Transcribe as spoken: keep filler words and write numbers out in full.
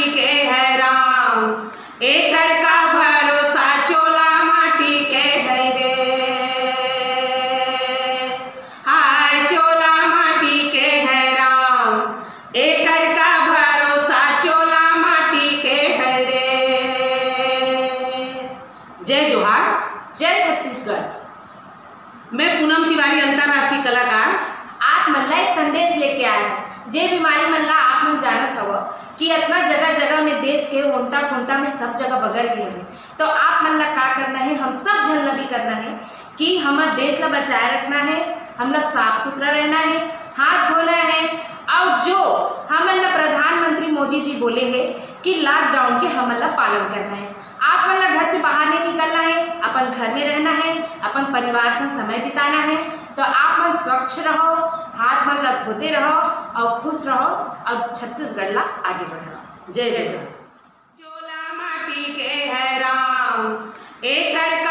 माटी के है राम, एकर का भरोसा चोला माटी के है रे। हाय चोला माटी के है राम, एकर का भरोसा चोला माटी के है रे। जय जोहार, जय छत्तीसगढ़। मैं पूनम तिवारी, अंतर्राष्ट्रीय कलाकार। आप मल्ला एक संदेश लेके आए हैं। जे बीमारी मल्ला आप लोग जानत हव कि इतना जगह जगह में देश के ओंटा ठोंटा में सब जगह बगड़ गए हैं। तो आप मल्ला का करना है, हम सब झलना भी करना है कि हमारे देश ला बचाए रखना है, हमला साफ सुथरा रहना है, हाथ धोना है। और जो हमला प्रधानमंत्री मोदी जी बोले हैं कि लॉकडाउन के हमला पालन करना है। आप मतलब घर से बाहर नहीं निकलना है, अपन घर में रहना है, अपन परिवार से समय बिताना है। तो आप मन स्वच्छ रहो, हाथ मन ला धोते रहो और खुश रहो और छत्तीसगढ़ ला आगे बढ़ाओ। जय जय। चोला माटी के है राम, एकर